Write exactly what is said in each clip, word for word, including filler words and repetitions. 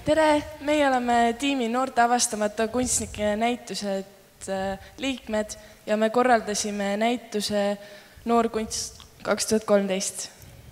tere, meie oleme tiimi Noorte avastamata kunstnike näitused liikmed ja me korraldasime näituse Noorkunst kaks tuhat kolmteist.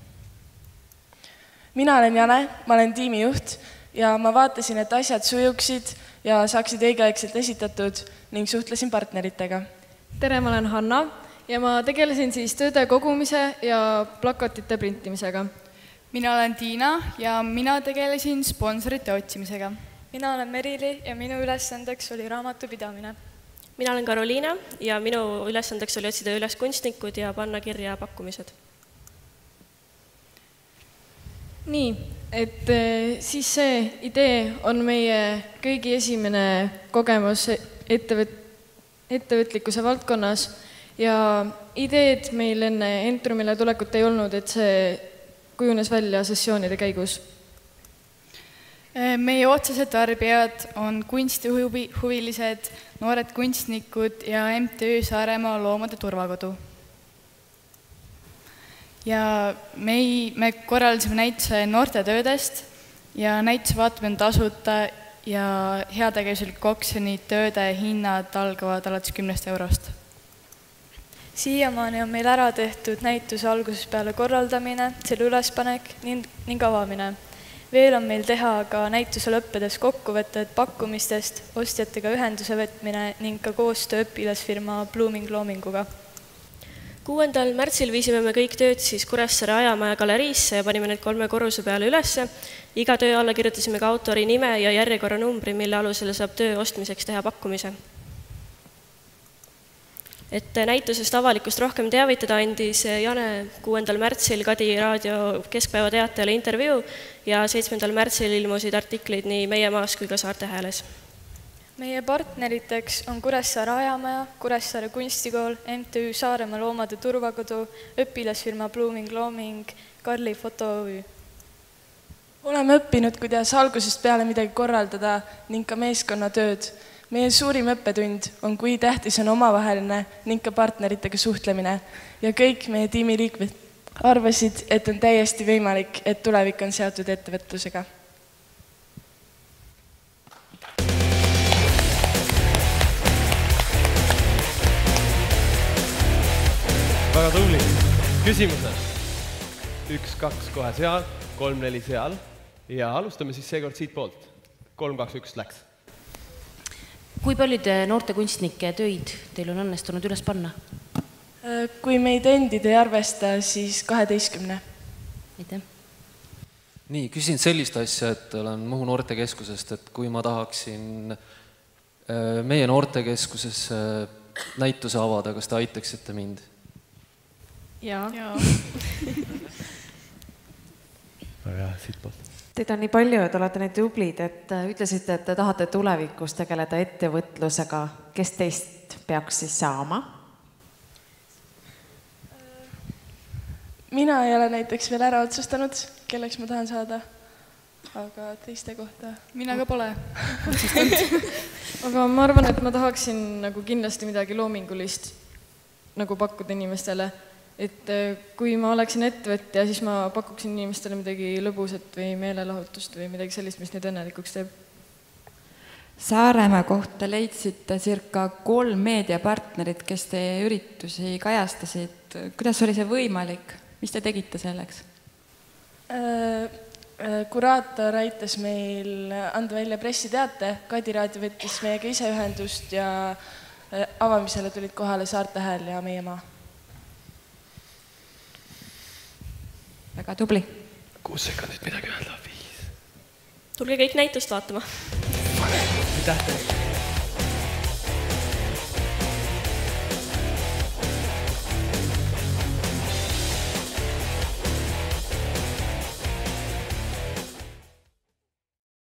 Mina olen Jane, ma olen tiimijuht ja ma vaatasin, et asjad sujuksid ja saaksid õigeaegselt esitatud ning suhtlesin partneritega. Tere, ma olen Hanna ja ma tegelesin siis tööde kogumise ja plakatite printimisega. Mina olen Tiina ja mina tegelesin sponsorite otsimisega. Mina olen Merili ja minu ülesandeks oli raamatu pidamine. Mina olen Karoliina ja minu ülesandeks oli otsida üles kunstnikud ja panna kirja pakkumised. Nii, et siis see idee on meie kõigi esimene kogemus ettevõt ettevõtlikkuse valdkonnas ja ideed meil enne Entrumile tulekut ei olnud, et see kujunes välja sessioonide käigus. Meie otsesed tarbijad on kunstihuvilised, noored kunstnikud ja M T Ö Saaremaa loomade turvakodu. Ja me, me korraldasime näituse noorte töödest ja näituse vaatamine tasuta ja heategevuslik oksjoni tööde hinnad algavad alates kümnest eurost. Siiamaani on meil ära tehtud näituse algusest peale korraldamine, selle ülespanek ning avamine. Veel on meil teha ka näituse lõppedes kokkuvõtted pakkumistest, ostjatega ühenduse võtmine ning ka koostöö õpilasfirma Blooming Loominguga. kuuendal märtsil viisime me kõik tööd siis Kuressaare Ajamaja galeriisse ja panime need kolme korruse peale ülesse. Iga töö alla kirjutasime ka autori nime ja järjekorranumbri, mille alusel saab töö ostmiseks teha pakkumise. Et näitusest avalikkust rohkem teavitada, andis Jane kuuendal märtsil Kadi raadio Keskpäeva teatajale intervjuu ja seitsmendal märtsil ilmusid artiklid nii Meie Maas kui ka Saarte Hääles. Meie partneriteks on Kuressaare Ajamaja, Kuressaare kunstikool, M T Ö Saaremaa loomade turvakodu, õpilasfirma Blooming Looming, Karli Foto O Ü. Oleme õppinud, kuidas algusest peale midagi korraldada ning ka meeskonnatööd. Meie suurim õppetund on, kui tähtis on omavaheline ning ka partneritega suhtlemine ja kõik meie tiimiliikmed arvasid, et on täiesti võimalik, et tulevik on seotud ettevõtlusega. Väga tubli. Küsimused. Üks, kaks kohe seal, kolm, neli seal ja alustame siis seekord siit poolt. Kolm, kaks, üks läks. Kui paljud noorte kunstnike töid teil on õnnestunud üles panna? Kui meid endid ei arvesta, siis kaheteistkümne. Aitäh. Nii, küsin sellist asja, et olen Muhu noortekeskusest, et kui ma tahaksin meie noortekeskuses näituse avada, kas te aitaksite mind? Jaa. Väga siit poolt. Teid on nii palju, et olete neid tublid, et ütlesite, et te tahate tulevikus tegeleda ettevõtlusega. Kes teist peaks siis saama? Mina ei ole näiteks veel ära otsustanud, kelleks ma tahan saada, aga teiste kohta. Mina ka pole. Aga ma arvan, et ma tahaksin nagu kindlasti midagi loomingulist nagu pakkuda inimestele. Et kui ma oleksin ettevõtja, siis ma pakuksin inimestele midagi lõbusat või meelelahutust või midagi sellist, mis neid õnnelikuks teeb. Saaremaa kohta leidsite circa kolm meediapartnerit, kes teie üritusi kajastasid. Kuidas oli see võimalik? Mis te tegite selleks? Kuraator aitas meil anda välja pressiteate. Kadi raadio võttis meiega ise ühendust ja avamisele tulid kohale Saarte Hääl ja Meie Maa. Väga tubli. Kuus sekundit midagi öelda. Viis. Tulge kõik näitust vaatama. Aitäh teile.